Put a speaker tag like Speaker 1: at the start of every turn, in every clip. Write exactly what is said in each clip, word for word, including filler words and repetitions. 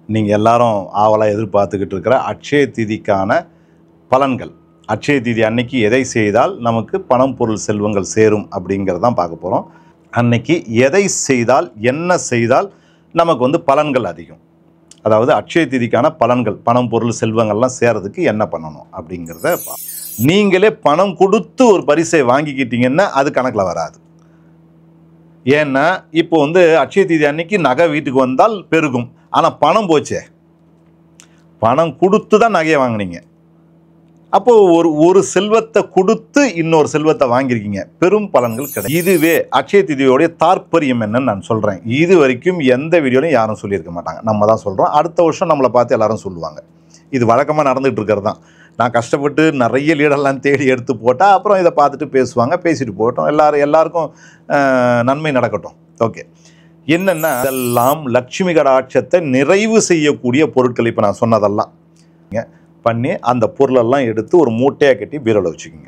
Speaker 1: நீங்கள் எல்லாரும் ஆவலாக எதிர்பார்த்துக்கிட்டு இருக்கிற அட்சய திதிக்கான பலன்கள். அட்சய திதி அன்னைக்கு எதை செய்தால் நமக்கு பணம் பொருள் செல்வங்கள் சேரும் அப்படிங்கிறதான் பார்க்க போகிறோம். அன்னைக்கு எதை செய்தால் என்ன செய்தால் நமக்கு வந்து பலன்கள் அதிகம், அதாவது அட்சய திதிக்கான பலன்கள், பணம் பொருள் செல்வங்கள்லாம் சேரதுக்கு என்ன பண்ணணும் அப்படிங்கிறத. நீங்களே பணம் கொடுத்து ஒரு பரிசை வாங்கிக்கிட்டீங்கன்னா அது கணக்கில் வராது. ஏன்னா இப்போ வந்து அட்சய திதி அன்னைக்கு நகை வீட்டுக்கு வந்தால் பெருகும், ஆனால் பணம் போச்சே, பணம் கொடுத்து தான் நகையை வாங்கினீங்க. அப்போது ஒரு ஒரு செல்வத்தை கொடுத்து இன்னொரு செல்வத்தை வாங்கியிருக்கீங்க, பெரும் பலன்கள் கிடையாது. இதுவே அட்சய திதியோடைய தாற்பயம் என்னன்னு நான் சொல்கிறேன். இது வரைக்கும் எந்த வீடியோலையும் யாரும் சொல்லியிருக்க மாட்டாங்க, நம்ம தான் சொல்கிறோம். அடுத்த வருஷம் நம்மளை பார்த்து எல்லாரும் சொல்லுவாங்க. இது வழக்கமாக நடந்துகிட்டு இருக்கிறது தான். நான் கஷ்டப்பட்டு நிறைய லீடெல்லாம் தேடி எடுத்து போட்டால் அப்புறம் இதை பார்த்துட்டு பேசுவாங்க, பேசிட்டு போகட்டும், எல்லாரும் எல்லாருக்கும் நன்மை நடக்கட்டும். ஓகே, என்னென்னா இதெல்லாம் லட்சுமி கடாட்சத்தை நிறைவு செய்யக்கூடிய பொருட்கள். இப்போ நான் சொன்னதெல்லாம் பண்ணி அந்த பொருளெல்லாம் எடுத்து ஒரு மூட்டையாக கட்டி பீரோவில் வச்சுக்கோங்க.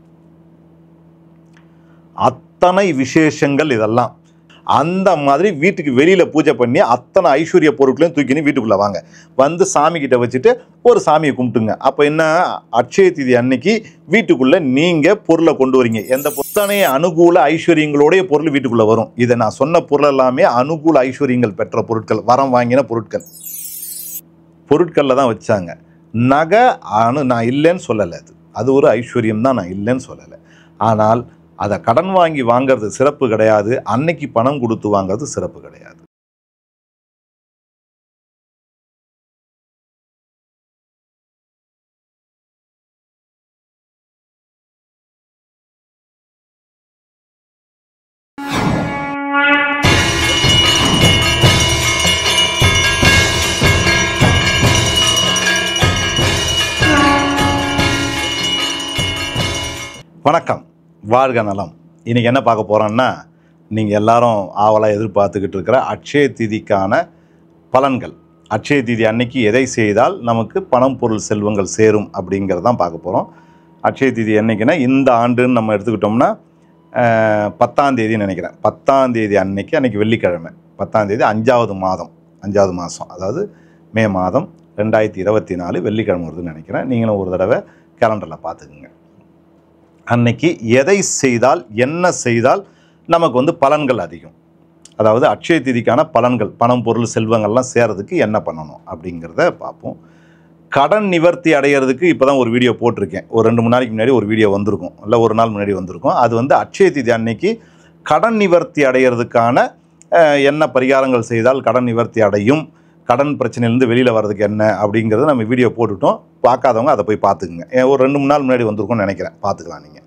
Speaker 1: அத்தனை விசேஷங்கள் இதெல்லாம். அந்த மாதிரி வீட்டுக்கு வெளியில் பூஜை பண்ணி அத்தனை ஐஸ்வர்ய பொருட்களையும் தூக்கின்னு வீட்டுக்குள்ளே வாங்க, வந்து சாமி கிட்ட வச்சுட்டு ஒரு சாமியை கும்பிட்டுங்க. அப்போ என்ன, அட்சய திதி அன்னைக்கு வீட்டுக்குள்ளே நீங்கள் பொருளை கொண்டு வரீங்க. எந்த புத்தனை அனுகூல ஐஸ்வர்யங்களோடைய பொருள் வீட்டுக்குள்ளே வரும். இதை நான் சொன்ன பொருள் எல்லாமே அனுகூல ஐஸ்வர்யங்கள் பெற்ற பொருட்கள், வரம் வாங்கின பொருட்கள். பொருட்களில் தான் வச்சாங்க. நகை அணு நான் இல்லைன்னு சொல்லலை, அது அது ஒரு ஐஸ்வர்யம் தான், நான் இல்லைன்னு சொல்லலை. ஆனால் அதை கடன் வாங்கி வாங்கிறது சிறப்பு கிடையாது, அன்னைக்கு பணம் கொடுத்து வாங்கிறது சிறப்பு கிடையாது. வணக்கம், வாழ்க நலம். இன்றைக்கி என்ன பார்க்க போகிறோன்னா, நீங்கள் எல்லாரும் ஆவலாக எதிர்பார்த்துக்கிட்டு இருக்கிற அட்சய திதிக்கான பலன்கள். அட்சய திதி அன்னைக்கு எதை செய்தால் நமக்கு பணம் பொருள் செல்வங்கள் சேரும் அப்படிங்கிறதான் பார்க்க போகிறோம். அட்சய திதி என்னைக்குன்னா, இந்த ஆண்டுன்னு நம்ம எடுத்துக்கிட்டோம்னா பத்தாம் தேதின்னு நினைக்கிறேன். பத்தாம் தேதி அன்னைக்கு, அன்றைக்கி வெள்ளிக்கிழமை, பத்தாம் தேதி அஞ்சாவது மாதம், அஞ்சாவது மாதம், அதாவது மே மாதம் ரெண்டாயிரத்தி இருபத்தி நாலு வெள்ளிக்கிழமை வருதுன்னு நினைக்கிறேன். நீங்களும் ஒரு தடவை கேலண்டரில் பார்த்துக்குங்க. அன்னைக்கு எதை செய்தால் என்ன செய்தால் நமக்கு வந்து பலன்கள் அதிகம், அதாவது அட்சய திதிக்கான பலன்கள், பணம் பொருள் செல்வங்கள்லாம் சேரதுக்கு என்ன பண்ணணும் அப்படிங்கிறத பார்ப்போம். கடன் நிவர்த்தி அடைகிறதுக்கு இப்போ தான் ஒரு வீடியோ போட்டிருக்கேன். ஒரு ரெண்டு மூணு நாளைக்கு முன்னாடி ஒரு வீடியோ வந்திருக்கும், இல்லை ஒரு நாள் முன்னாடி வந்திருக்கும். அது வந்து அட்சய திதி அன்னைக்கு கடன் நிவர்த்தி அடைகிறதுக்கான என்ன பரிகாரங்கள் செய்தால் கடன் நிவர்த்தி அடையும், கடன் பிரச்சனையிலேருந்து வெளியில் வர்றதுக்கு என்ன அப்படிங்கிறத நம்ம வீடியோ போட்டுவிட்டோம். பார்க்காதவங்க அதை போய் பார்த்துக்குங்க. ஒரு ரெண்டு மூணு நாள் முன்னாடி வந்திருக்கும்னு நினைக்கிறேன், பார்த்துக்கலாம் நீங்கள்.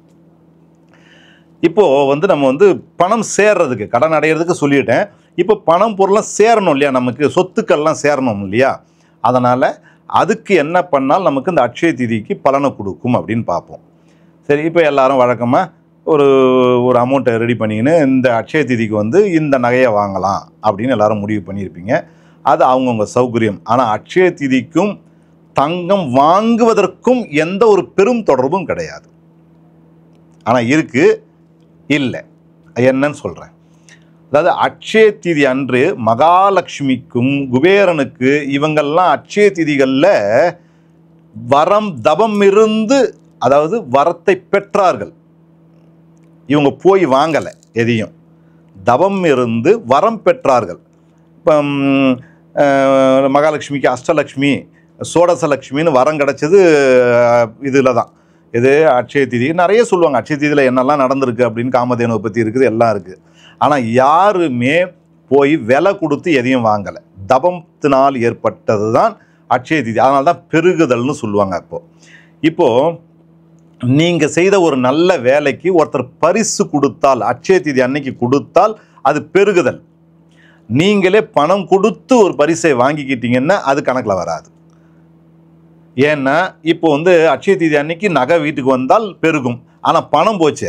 Speaker 1: இப்போது வந்து நம்ம வந்து பணம் சேர்றதுக்கு, கடன் அடைகிறதுக்கு சொல்லிட்டேன். இப்போ பணம் பொருள்லாம் சேரணும் இல்லையா, நமக்கு சொத்துக்கள்லாம் சேரணும் இல்லையா, அதனால் அதுக்கு என்ன பண்ணால் நமக்கு இந்த அட்சய திதிக்கு பலனை கொடுக்கும் அப்படின்னு பார்ப்போம். சரி, இப்போ எல்லோரும் வழக்கமாக ஒரு ஒரு அமௌண்ட்டை ரெடி பண்ணிக்கின்னு இந்த அட்சய திதிக்கு வந்து இந்த நகையை வாங்கலாம் அப்படின்னு எல்லோரும் முடிவு பண்ணியிருப்பீங்க. அது அவங்கவுங்க சௌகரியம். ஆனால் அட்சய திதிக்கும் தங்கம் வாங்குவதற்கும் எந்த ஒரு பெரும் தொடர்பும் கிடையாது. ஆனால் இருக்குது, இல்லை, என்னன்னு சொல்கிறேன். அதாவது அட்சய திதி அன்று மகாலட்சுமிக்கும் குபேரனுக்கு இவங்கெல்லாம் அட்சய திதிகளில் வரம் தபம் இருந்து, அதாவது வரத்தை பெற்றார்கள். இவங்க போய் வாங்கலை எதையும், தபம் இருந்து வரம் பெற்றார்கள். இப்போ மகாலட்சுமிக்கு அஷ்டலக்ஷ்மி சோடசலக்ஷ்மின்னு வரம் கிடச்சது இதில் தான். இது அட்சய திதி நிறைய சொல்லுவாங்க. அட்சய திதியில் என்னெல்லாம் நடந்திருக்கு அப்படின்னு, காமதேனுவை பற்றி இருக்குது, எல்லாம் இருக்குது. ஆனால் யாருமே போய் விலை கொடுத்து எதையும் வாங்கலை. தபத்தினால் ஏற்பட்டது தான் அட்சய திதி. அதனால தான் பெருகுதல்னு சொல்லுவாங்க. அப்போது இப்போது நீங்கள் செய்த ஒரு நல்ல வேலைக்கு ஒருத்தர் பரிசு கொடுத்தால், அட்சய திதி அன்னைக்கு கொடுத்தால் அது பெருகுதல். நீங்களே பணம் கொடுத்து ஒரு பரிசை வாங்கிக்கிட்டீங்கன்னா அது கணக்கில் வராது. ஏன்னா இப்போ வந்து அட்சய திதி அன்னைக்கு நகை வீட்டுக்கு வந்தால் பெருகும், ஆனால் பணம் போச்சே,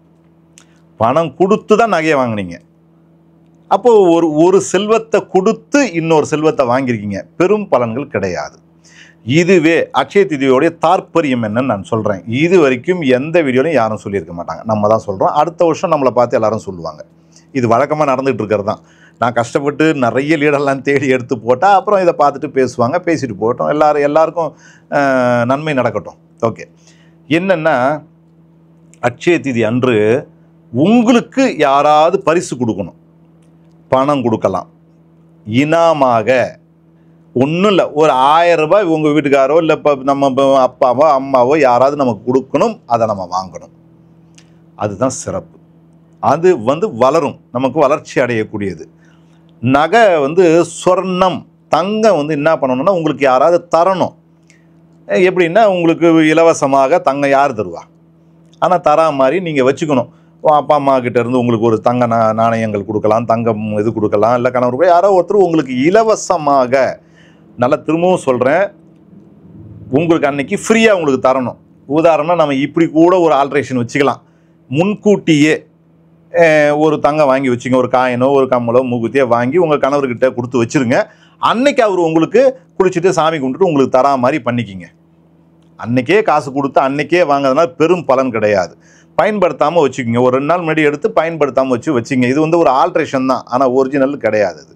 Speaker 1: பணம் கொடுத்து தான் நகையை வாங்கினீங்க. அப்போது ஒரு ஒரு செல்வத்தை கொடுத்து இன்னொரு செல்வத்தை வாங்கியிருக்கீங்க, பெரும் பலன்கள் கிடையாது. இதுவே அட்சய திதியோடைய தாற்பயம் என்னன்னு நான் சொல்கிறேன். இது வரைக்கும் எந்த வீடியோலையும் யாரும் சொல்லியிருக்க மாட்டாங்க, நம்ம தான் சொல்கிறோம். அடுத்த வருஷம் நம்மளை பார்த்து எல்லாரும் சொல்லுவாங்க. இது வழக்கமாக நடந்துகிட்டு இருக்கிறது தான். நான் கஷ்டப்பட்டு நிறைய லீடெல்லாம் தேடி எடுத்து போட்டால் அப்புறம் இதை பார்த்துட்டு பேசுவாங்க, பேசிட்டு போகட்டும், எல்லோரும் எல்லாருக்கும் நன்மை நடக்கட்டும். ஓகே, என்னென்னா அட்சய திதி அன்று உங்களுக்கு யாராவது பரிசு கொடுக்கணும், பணம் கொடுக்கலாம், இனாமாக ஒன்றும் இல்லை, ஒரு ஆயிரம் ரூபாய் உங்கள் வீட்டுக்காரோ இல்லை இப்போ நம்ம அப்பாவோ அம்மாவோ யாராவது நமக்கு கொடுக்கணும், அதை நம்ம வாங்கணும். அதுதான் சிறப்பு. அது வந்து வளரும், நமக்கு வளர்ச்சி அடையக்கூடியது. நகை வந்து சொர்ணம் தங்கம் வந்து என்ன பண்ணணும்னா உங்களுக்கு யாராவது தரணும். எப்படின்னா உங்களுக்கு இலவசமாக தங்கம் யார் தருவா, ஆனால் தரா மாதிரி நீங்கள் வச்சுக்கணும். அப்பா அம்மா கிட்ட இருந்து உங்களுக்கு ஒரு தங்க நா நாணயங்கள் கொடுக்கலாம், தங்கம் இது கொடுக்கலாம், இல்லை கணவர் யாரோ ஒருத்தர் உங்களுக்கு இலவசமாக, நல்லா திரும்பவும் சொல்கிறேன், உங்களுக்கு அன்னைக்கு ஃப்ரீயாக உங்களுக்கு தரணும். உதாரணம் நம்ம இப்படி கூட ஒரு ஆல்ட்ரேஷன் வச்சுக்கலாம். முன்கூட்டியே ஒரு தங்கம் வாங்கி வச்சுங்க, ஒரு காயினோ ஒரு கம்மலோ மூக்குத்தியோ வாங்கி உங்கள் கணவர்கிட்ட கொடுத்து வச்சுருங்க. அன்னைக்கு அவர் உங்களுக்கு குளிச்சுட்டு சாமி கும்பிட்டுட்டு உங்களுக்கு தரா மாதிரி பண்ணிக்கிங்க. அன்னைக்கே காசு கொடுத்து அன்னைக்கே வாங்கிறதுனால பெரும் பலன் கிடையாது. பயன்படுத்தாமல் வச்சுக்கோங்க. ஒரு ரெண்டு நாள் முன்னாடி எடுத்து பயன்படுத்தாமல் வச்சு வச்சுங்க. இது வந்து ஒரு ஆல்ட்ரேஷன் தான், ஆனால் ஒரிஜினல் கிடையாது. இது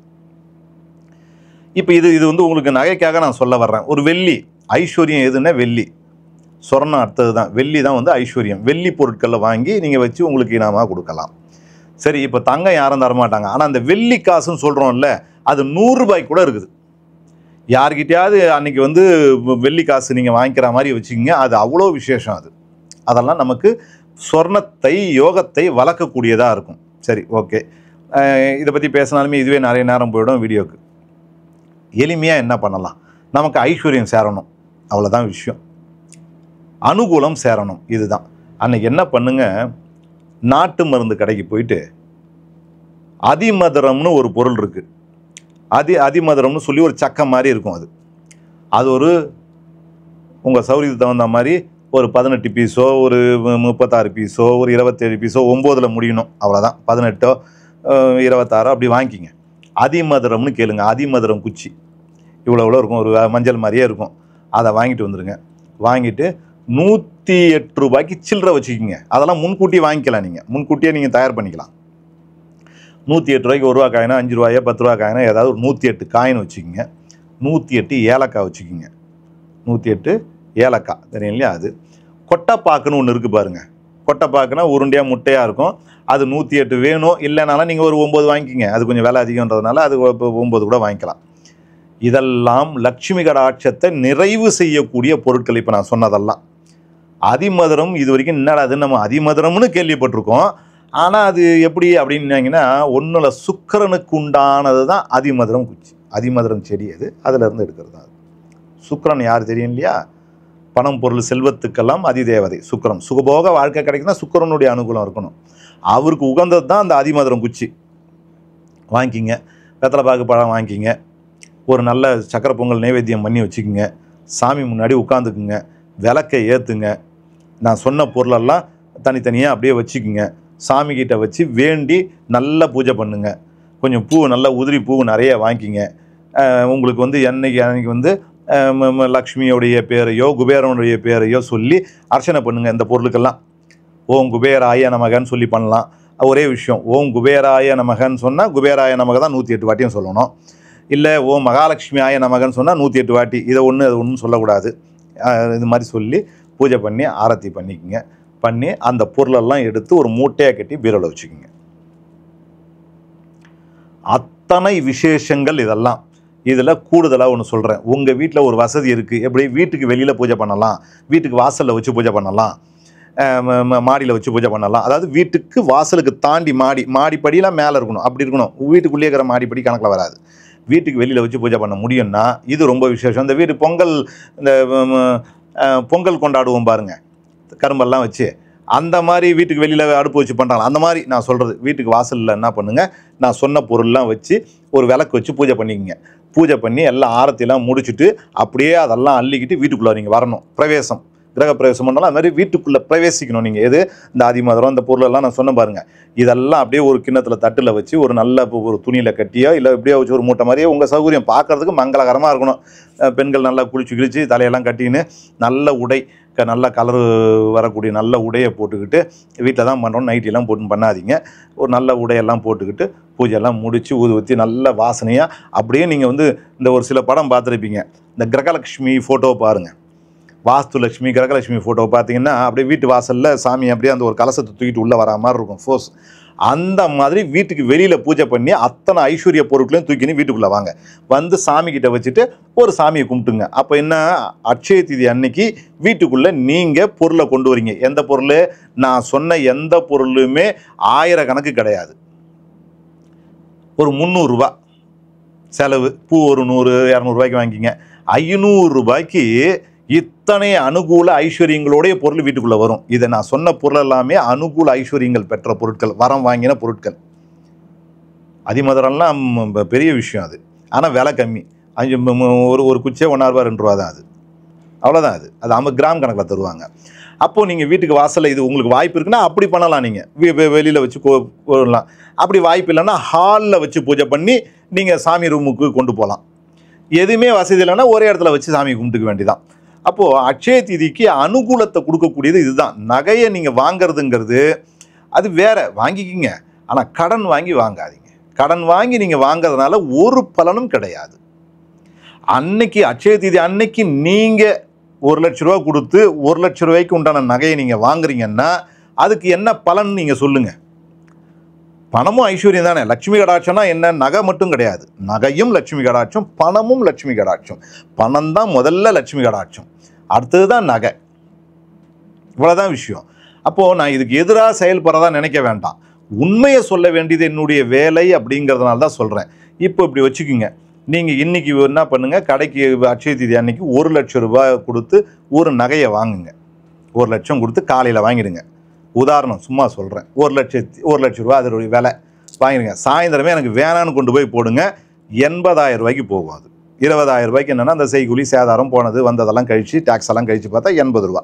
Speaker 1: இப்போ இது இது வந்து உங்களுக்கு நகைக்காக நான் சொல்ல வர்றேன். ஒரு வெள்ளி ஐஸ்வர்யம் எதுன்னா வெள்ளி, சொர்ணம் அடுத்தது தான். வெள்ளி தான் வந்து ஐஸ்வர்யம். வெள்ளி பொருட்களை வாங்கி நீங்கள் வச்சு உங்களுக்கு இனாமாக கொடுக்கலாம். சரி, இப்போ தங்கம் யாரும் தரமாட்டாங்க, ஆனால் அந்த வெள்ளி காசுன்னு சொல்கிறோம்ல, அது நூறுரூபாய்க்கு கூட இருக்குது. யார்கிட்டையாவது அன்றைக்கி வந்து வெள்ளி காசு நீங்கள் வாங்கிக்கிற மாதிரி வச்சுக்கிங்க. அது அவ்வளோ விசேஷம். அது அதெல்லாம் நமக்கு சொர்ணத்தை யோகத்தை வளர்க்கக்கூடியதாக இருக்கும். சரி, ஓகே, இதை பற்றி பேசினாலுமே இதுவே நிறைய நேரம் போயிடும் வீடியோக்கு. எளிமையாக என்ன பண்ணலாம், நமக்கு ஐஸ்வர்யம் சேரணும், அவ்வளோதான் விஷயம். அனுகூலம் சேரணும், இதுதான். அன்றைக்கி என்ன பண்ணுங்க, நாட்டு மருந்து கடைக்கு போயிட்டு அதிமதுரம்னு ஒரு பொருள் இருக்குது. அதி அதிமதுரம்னு சொல்லி ஒரு சக்கை மாதிரி இருக்கும். அது அது ஒரு உங்கள் சௌரியத்துக்கு தகுந்த மாதிரி ஒரு பதினெட்டு பீஸோ ஒரு முப்பத்தாறு பீஸோ ஒரு இருபத்தேழு பீஸோ ஒம்போதில் முடியணும், அவ்வளோதான். பதினெட்டோ இருபத்தாறோ அப்படி வாங்கிக்கிங்க. அதிமதுரம்னு கேளுங்க. அதிமதுரம் குச்சி இவ்வளோ இவ்வளோ இருக்கும், ஒரு மஞ்சள் மாதிரியே இருக்கும். அதை வாங்கிட்டு வந்துடுங்க. வாங்கிட்டு நூற்றி எட்டு ரூபாய்க்கு சில்லறை வச்சுக்கிங்க. அதெல்லாம் முன்கூட்டி வாங்கிக்கலாம், நீங்கள் முன்கூட்டியே நீங்கள் தயார் பண்ணிக்கலாம். நூற்றி எட்டு ரூபாய்க்கு ஒரு ரூபா காயினா, அஞ்சு ரூபாயோ பத்து ரூபா காயினா ஏதாவது ஒரு நூற்றி எட்டு காயின் வச்சுக்கிங்க. நூற்றி எட்டு ஏலக்காய் வச்சுக்கிங்க. நூற்றி எட்டு ஏலக்காய் தெரியும் இல்லையா? அது கொட்டைப்பாக்குன்னு ஒன்று இருக்குது பாருங்கள். கொட்டைப்பாக்குனா உருண்டையாக முட்டையாக இருக்கும். அது நூற்றி எட்டு வேணும், இல்லைனாலும் நீங்கள் ஒரு ஒம்பது வாங்கிக்கிங்க. அது கொஞ்சம் விலை அதிகன்றதுனால அது ஒம்பது கூட வாங்கிக்கலாம். இதெல்லாம் லட்சுமி கடாட்சத்தை நிறைவு செய்யக்கூடிய பொருட்கள். இப்போ நான் சொன்னதெல்லாம் அதிமதுரம். இது வரைக்கும் என்னடா அது நம்ம அதிமதுரம்னு கேள்விப்பட்டிருக்கோம், ஆனால் அது எப்படி அப்படின்னீங்கன்னா ஒன்றில் சுக்கிரனுக்கு உண்டானது தான் அதிமதுரம் குச்சி. அதிமதுரம் செடி அது, அதிலிருந்து எடுக்கிறது தான். சுக்கிரன் யார் தெரியும் இல்லையா? பணம் பொருள் செல்வத்துக்கெல்லாம் அதிதேவதை சுக்கிரன். சுகபோக வாழ்க்கை கிடைக்குன்னா சுக்கிரனுடைய அனுகூலம் இருக்கணும். அவருக்கு உகந்தது தான் அந்த அதிமதுரம் குச்சி. வாங்கிக்கிங்க. வெத்தலை பாக்கு பழம் வாங்கிக்கிங்க. ஒரு நல்ல சக்கரை பொங்கல் நைவேத்தியம் பண்ணி வச்சுக்கோங்க. சாமி முன்னாடி உட்காந்துக்குங்க. விளக்கை ஏற்றுங்க. நான் சொன்ன பொருளெல்லாம் தனித்தனியாக அப்படியே வச்சுக்குங்க. சாமிக்கிட்ட வச்சு வேண்டி நல்லா பூஜை பண்ணுங்க. கொஞ்சம் பூ நல்லா உதிரி பூ நிறைய வாங்கிக்கிங்க. உங்களுக்கு வந்து என்னைக்கு அன்றைக்கி வந்து லக்ஷ்மியோடைய பேரையோ குபேரனுடைய பேரையோ சொல்லி அர்ச்சனை பண்ணுங்கள். இந்த பொருளுக்கெல்லாம் ஓம் குபேராய நமகன்னு சொல்லி பண்ணலாம். ஒரே விஷயம், ஓம் குபேராய நமகன்னு சொன்னால் குபேராய நமக தான் நூற்றி எட்டு வாட்டியும் சொல்லணும். இல்லை ஓம் மகாலட்சுமி ஆய நமகன்னு சொன்னால் நூற்றி எட்டு வாட்டி. இதை ஒன்று அது ஒன்றும் சொல்லக்கூடாது. இது மாதிரி சொல்லி பூஜை பண்ணி ஆரத்தி பண்ணிக்கோங்க. பண்ணி அந்த பொருளெல்லாம் எடுத்து ஒரு மூட்டையாக கட்டி பீரோவில் வச்சுக்கோங்க. அத்தனை விசேஷங்கள் இதெல்லாம். இதில் கூடுதலாக ஒன்று சொல்கிறேன். உங்கள் வீட்டில் ஒரு வசதி இருக்குது. எப்படி வீட்டுக்கு வெளியில் பூஜை பண்ணலாம், வீட்டுக்கு வாசலில் வச்சு பூஜை பண்ணலாம், மாடியில் வச்சு பூஜை பண்ணலாம். அதாவது வீட்டுக்கு வாசலுக்கு தாண்டி மாடி மாடிப்படியெலாம் மேலே இருக்கணும், அப்படி இருக்கணும். வீட்டுக்குள்ளேயே இருக்கிற மாடிப்படி கணக்கில் வராது. வீட்டுக்கு வெளியில் வச்சு பூஜை பண்ண முடியும்னா இது ரொம்ப விசேஷம். இந்த வீட்டு பொங்கல் இந்த பொங்கல் கொண்டாடுவோம் பாருங்கள், கரும்பெல்லாம் வச்சு, அந்த மாதிரி வீட்டுக்கு வெளியில் அடுப்பு வச்சு பண்ணுறாங்க. அந்த மாதிரி நான் சொல்கிறது வீட்டுக்கு வாசலில் என்ன பண்ணுங்கள், நான் சொன்ன பொருள்லாம் வச்சு ஒரு விளக்கு வச்சு பூஜை பண்ணிக்கங்க. பூஜை பண்ணி எல்லாம் ஆரத்திலாம் முடிச்சுட்டு அப்படியே அதெல்லாம் அள்ளிக்கிட்டு வீட்டுக்குள்ளே நீங்கள் வரணும். பிரவேசம், கிரக பிரவேசம் பண்ணாலும் அது மாதிரி வீட்டுக்குள்ளே பிரவேசிக்கணும். நீங்கள் எது இந்த அதிமதுரம் இந்த பொருளெல்லாம் நான் சொன்ன பாருங்கள், இதெல்லாம் அப்படியே ஒரு கிண்ணத்தில் தட்டில் வச்சு ஒரு நல்ல ஒரு துணியில் கட்டியோ இல்லை இப்படியே வச்சு ஒரு மூட்டை மாதிரியே உங்கள் சௌகரியம் பார்க்குறதுக்கு மங்களகரமாக இருக்கணும். பெண்கள் நல்லா குளிச்சு கிழிச்சு தலையெல்லாம் கட்டின்னு நல்ல உடை நல்ல கலரு வரக்கூடிய நல்ல உடையை போட்டுக்கிட்டு வீட்டில் தான் பண்ணுறோம், நைட்டிலாம் போட்டு பண்ணாதீங்க. ஒரு நல்ல உடையெல்லாம் போட்டுக்கிட்டு பூஜையெல்லாம் முடித்து ஊதுவத்தி நல்ல வாசனையாக அப்படியே நீங்கள் வந்து இந்த ஒரு சில படம் பார்த்துருப்பீங்க. இந்த கிரகலட்சுமி ஃபோட்டோவை பாருங்கள், வாஸ்து லட்சுமி கிரகலட்சுமி ஃபோட்டோவை பார்த்தீங்கன்னா அப்படியே வீட்டு வாசலில் சாமி அப்படியே அந்த ஒரு கலசத்தை தூக்கிட்டு உள்ளே வரா மாதிரி இருக்கும் ஃபோர்ஸ். அந்த மாதிரி வீட்டுக்கு வெளியில் பூஜை பண்ணி அத்தனை ஐஸ்வர்ய பொருட்களையும் தூக்கின்னு வீட்டுக்குள்ளே வாங்க, வந்து சாமிக்கிட்ட வச்சுட்டு ஒரு சாமியை கும்பிட்டுங்க. அப்போ என்ன, அட்சய தீதி அன்னைக்கு வீட்டுக்குள்ளே நீங்கள் பொருளை கொண்டு வரீங்க. எந்த பொருள்? நான் சொன்ன எந்த பொருளுமே ஆயிரக்கணக்கு கிடையாது. ஒரு முந்நூறுரூவா செலவு, பூ ஒரு நூறு இரநூறுபாய்க்கு வாங்கிங்க. ஐநூறு ரூபாய்க்கு இத்தனை அனுகூல ஐஸ்வர்யங்களோடைய பொருள் வீட்டுக்குள்ளே வரும். இதை நான் சொன்ன பொருள் எல்லாமே அனுகூல ஐஸ்வர்யங்கள் பெற்ற பொருட்கள், வரம் வாங்கின பொருட்கள். அதிமதுரம்லாம் பெரிய விஷயம் அது, ஆனால் விலை கம்மி. அஞ்சு ஒரு ஒரு குச்சே ஒன்றா ரூபா ரெண்டு ரூபா தான், அது அவ்வளோதான். அது அது ஐம்பது கிராம் கணக்கில் தருவாங்க. அப்போது நீங்கள் வீட்டுக்கு வாசலில் இது உங்களுக்கு வாய்ப்பு இருக்குன்னா அப்படி பண்ணலாம். நீங்கள் வெளியில் வச்சு கோரலாம். அப்படி வாய்ப்பு இல்லைன்னா ஹாலில் வச்சு பூஜை பண்ணி நீங்கள் சாமி ரூமுக்கு கொண்டு போகலாம். எதுவுமே வசதி இல்லைன்னா ஒரே இடத்துல வச்சு சாமி கும்பிட்டுக்க வேண்டியதான். அப்போது அட்சய தீதிக்கு அனுகூலத்தை கொடுக்கக்கூடியது இதுதான். நகையை நீங்கள் வாங்கிறதுங்கிறது அது வேற, வாங்கிக்கிங்க. ஆனால் கடன் வாங்கி வாங்காதீங்க. கடன் வாங்கி நீங்கள் வாங்கிறதுனால ஒரு பலனும் கிடையாது. அன்னைக்கு அட்சய தீதி அன்னைக்கு நீங்கள் ஒரு லட்ச ரூபா கொடுத்து ஒரு லட்ச ரூபாய்க்கு உண்டான நகையை நீங்கள் வாங்குறீங்கன்னா அதுக்கு என்ன பலன் நீங்கள் சொல்லுங்கள். பணமும் ஐஸ்வர்யம் தானே. லட்சுமி கடாட்சம்னா என்ன? நகை மட்டும் கிடையாது, நகையும் லட்சுமி கடாட்சம், பணமும் லட்சுமி கடாட்சம். பணம் தான் முதல்ல லட்சுமி கடாட்சம், அடுத்தது தான் நகை. இவ்வளோதான் விஷயம். அப்போது நான் இதுக்கு எதிராக செயல்படுறதா நினைக்க வேண்டாம். உண்மையை சொல்ல வேண்டியது என்னுடைய வேலை அப்படிங்கிறதுனால தான் சொல்கிறேன். இப்போ இப்படி வச்சுக்கிங்க, நீங்கள் இன்றைக்கி என்ன பண்ணுங்கள், கடைக்கு அட்சய தீதி அன்னைக்கு ஒரு லட்சம் ரூபாய் கொடுத்து ஒரு நகையை வாங்குங்க. ஒரு லட்சம் கொடுத்து காலையில் வாங்கிடுங்க. உதாரணம் சும்மா சொல்கிறேன். ஒரு லட்சத்தி ஒரு லட்ச ரூபா அதோடைய விலை வாங்கிடுங்க. சாயந்தரமே எனக்கு வேணான்னு கொண்டு போய் போடுங்க. எண்பதாயிரம் ரூபாய்க்கு போகும். அது இருபதாயிரம் ரூபாய்க்கு என்னென்னா அந்த செய்கூலி சேதாரம் போனது வந்ததெல்லாம் கழித்து டேக்ஸ் எல்லாம் கழித்து பார்த்தா எண்பது ரூபா.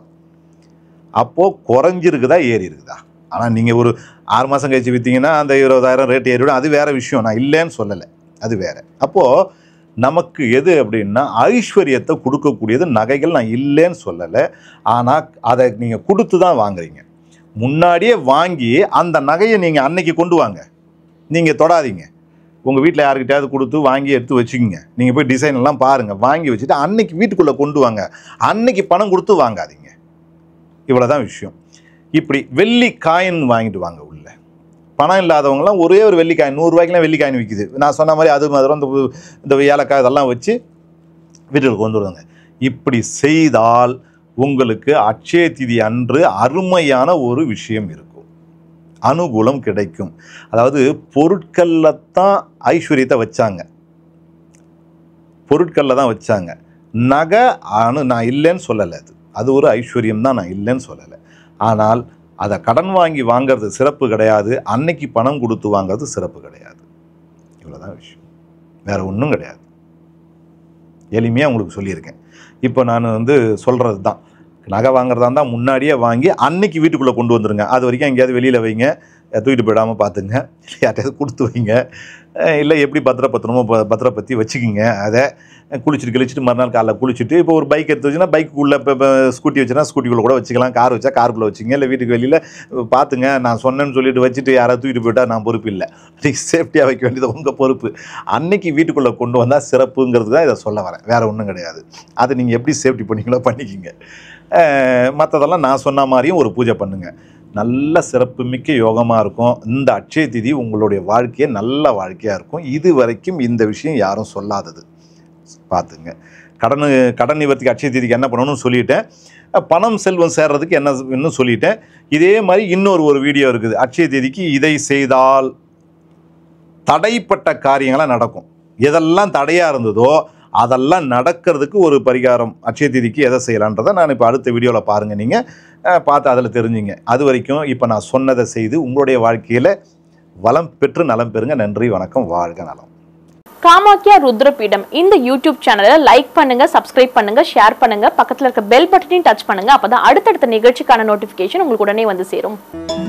Speaker 1: அப்போது குறைஞ்சிருக்குதா ஏறி இருக்குதா? ஆனால் நீங்கள் ஒரு ஆறு மாதம் கழித்து விற்றீங்கன்னா அந்த இருபதாயிரம் ரேட் ஏறிவிடும். அது வேறு விஷயம், நான் இல்லைன்னு சொல்லலை, அது வேறு. அப்போது நமக்கு எது அப்படின்னா ஐஸ்வர்யத்தை கொடுக்கக்கூடியது நகைகள், நான் இல்லைன்னு சொல்லலை. ஆனால் அதை நீங்கள் கொடுத்து தான் வாங்குறீங்க. முன்னாடியே வாங்கி அந்த நகையை நீங்கள் அன்னைக்கு கொண்டு வாங்க, நீங்கள் தொடாதீங்க. உங்கள் வீட்டில் யாருக்கிட்டையாவது கொடுத்து வாங்கி எடுத்து வச்சுக்கிங்க. நீங்கள் போய் டிசைன் எல்லாம் பாருங்கள், வாங்கி வச்சுட்டு அன்னைக்கு வீட்டுக்குள்ளே கொண்டு வாங்க. அன்னைக்கு பணம் கொடுத்து வாங்காதீங்க. இவ்வளோ தான் விஷயம். இப்படி வெள்ளி காயின் வாங்கிட்டு வாங்க. உள்ள பணம் இல்லாதவங்களாம் ஒரே ஒரு வெள்ளி காயின், நூறுரூவாய்க்குலாம் வெள்ளி காயின் விற்கிது. நான் சொன்ன மாதிரி அது மாதிரி இந்த இந்த ஏலக்காய் இதெல்லாம் வச்சு வீட்டுக்கு கொண்டு வருவாங்க. இப்படி செய்தால் உங்களுக்கு அட்சய திதி அன்று அருமையான ஒரு விஷயம் இருக்கும், அனுகூலம் கிடைக்கும். அதாவது பொருட்களில் தான் ஐஸ்வர்யத்தை வச்சாங்க, பொருட்களில் தான் வச்சாங்க. நகை அணு நான் இல்லைன்னு சொல்லலை, அது அது ஒரு ஐஸ்வர்யம் தான், நான் இல்லைன்னு சொல்லலை. ஆனால் அதை கடன் வாங்கி வாங்கிறது சிறப்பு கிடையாது, அன்னைக்கு பணம் கொடுத்து வாங்கிறது சிறப்பு கிடையாது. இவ்வளோதான் விஷயம், வேறு ஒன்றும் கிடையாது. எளிமையாக உங்களுக்கு சொல்லியிருக்கேன். இப்போ நான் வந்து சொல்கிறது தான், நகை வாங்குறதா இருந்தால் முன்னாடியே வாங்கி அன்னைக்கு வீட்டுக்குள்ளே கொண்டு வந்துடுங்க. அது வரைக்கும் எங்கேயாவது வெளியில் வைங்க, தூக்கிட்டு போயிடாமல் பார்த்துங்க. யார்ட்டையாவது கொடுத்து வைங்க, இல்லை எப்படி பத்திரப்பத்திரமோ பத்திரப்பத்தி வச்சுக்கிங்க. அதை குளிச்சுட்டு கிழிச்சிட்டு மறுநாள் காலைல குளிச்சுட்டு இப்போ ஒரு பைக் எடுத்து வச்சுன்னா பைக்குள்ளே இப்போ இப்போ ஸ்கூட்டி வச்சுன்னா ஸ்கூட்டிக்குள்ளே கூட வச்சுக்கலாம், கார் வச்சா காருக்குள்ளே வச்சுங்க. இல்லை வீட்டுக்கு வெளியில் பார்த்துங்க. நான் சொன்னேன்னு சொல்லிட்டு வச்சுட்டு யாராவது தூக்கிட்டு போயிட்டா நான் பொறுப்பு இல்லை. நீங்கள் சேஃப்டியாக வைக்க வேண்டியது உங்கள் பொறுப்பு. அன்னைக்கு வீட்டுக்குள்ளே கொண்டு வந்தால் சிறப்புங்கிறது தான் இதை சொல்ல வரேன், வேறு ஒன்றும் கிடையாது. அதை நீங்கள் எப்படி சேஃப்டி பண்ணிங்களோ பண்ணிக்கிங்க. மற்றதெல்லாம் நான் சொன்ன மாதிரியும் ஒரு பூஜை பண்ணுங்கள், நல்ல சிறப்பு மிக்க யோகமாக இருக்கும். இந்த அட்சய திதி உங்களுடைய வாழ்க்கையை நல்ல வாழ்க்கையாக இருக்கும். இது வரைக்கும் இந்த விஷயம் யாரும் சொல்லாதது, பார்த்துங்க. கடன் கடன் நிவர்த்திக்கு அட்சய திதிக்கு என்ன பண்ணணும்னு சொல்லிட்டேன். பணம் செல்வம் சேர்றதுக்கு என்ன இன்னும் சொல்லிட்டேன். இதே மாதிரி இன்னொரு ஒரு வீடியோ இருக்குது, அட்சய திதிக்கு இதை செய்தால் தடைப்பட்ட காரியங்களாக நடக்கும். எதெல்லாம் தடையாக இருந்ததோ அதெல்லாம் நடக்கிறதுக்கு ஒரு பரிகாரம் அட்சய திதிக்கு எதை செய்யலான்றதை நான் இப்போ அடுத்த வீடியோவில் பாருங்கள், நீங்கள் பார்த்து அதில் தெரிஞ்சுங்க. அது வரைக்கும் இப்போ நான் சொன்னதை செய்து உங்களுடைய வாழ்க்கையில் வளம் பெற்று நலம் பெறுங்க. நன்றி, வணக்கம், வாழ்க நலம்.
Speaker 2: காமாக்கியா ருத்ரபீடம் இந்த யூடியூப் சேனலை லைக் பண்ணுங்க, சப்ஸ்கிரைப் பண்ணுங்க, ஷேர் பண்ணுங்க, பக்கத்தில் இருக்க பெல் பட்டனையும் டச் பண்ணுங்க. அப்பதான் அடுத்தடுத்த நிகழ்ச்சிக்கான நோட்டிபிகேஷன் உங்களுக்கு உடனே வந்து சேரும்.